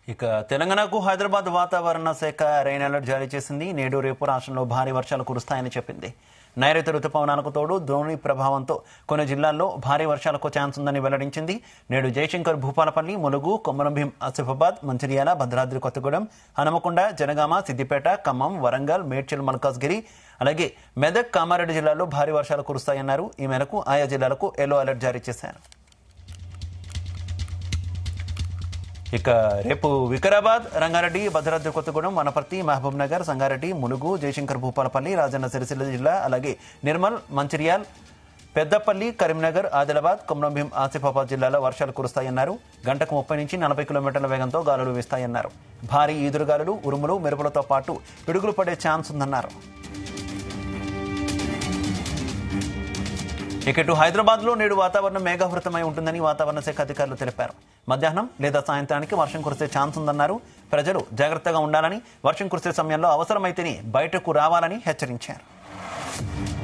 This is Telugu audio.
ఇక తెలంగాణకు హైదరాబాద్ వాతావరణ శాఖ రెయిన్ అలర్ట్ జారీ చేసింది. నేడు రేపు రాష్ట్రంలో భారీ వర్షాలు కురుస్తాయని చెప్పింది. నైరుతి రుతుపవనాలకు తోడు ద్రోణి ప్రభావంతో కొన్ని జిల్లాల్లో భారీ వర్షాలకు ఛాన్స్ ఉందని వెల్లడించింది. నేడు జయశంకర్, భూపాలపల్లి, ములుగు, కొమరంభీం, ఆసిఫాబాద్, మంచిర్యాల, భద్రాద్రి కొత్తగూడెం, హనుమకొండ, జనగామ, సిద్దిపేట, ఖమ్మం, వరంగల్, మేడ్చల్, మల్కాజ్గిరి, అలాగే మెదక్, కామారెడ్డి జిల్లాల్లో భారీ వర్షాలు కురుస్తాయన్నారు. ఈ మేరకు ఆయా జిల్లాలకు ఎల్లో అలర్ట్ జారీ చేశారు. ఇక రేపు వికారాబాద్, రంగారెడ్డి, భద్రాద్రి కొత్తగూడెం, వనపర్తి, మహబూబ్ నగర్, సంగారెడ్డి, ములుగు, జయశంకర్, భూపాలపల్లి, రాజన్న సిరిసిల్ల జిల్లా, అలాగే నిర్మల్, మంచిర్యాల్, పెద్దపల్లి, కరీంనగర్, ఆదిలాబాద్, కొమరంభీం, ఆసిఫాబాద్ జిల్లాలో వర్షాలు కురుస్తాయన్నారు. గంటకు 30 నుంచి 40 కిలోమీటర్ల వేగంతో గాలులు వీస్తాయన్నారు. భారీ ఈదురుగాలులు, ఉరుములు, మెరుపులతో పాటు పిడుగులు పడే ఛాన్స్ ఉందన్నారు. ఇటు హైదరాబాద్లో నేడు వాతావరణం మేఘావృతమై ఉంటుందని వాతావరణ శాఖ అధికారులు తెలిపారు. మధ్యాహ్నం లేదా సాయంత్రానికి వర్షం కురిసే ఛాన్స్ ఉందన్నారు. ప్రజలు జాగ్రత్తగా ఉండాలని, వర్షం కురిసే సమయంలో అవసరమైతేనే బయటకు రావాలని హెచ్చరించారు.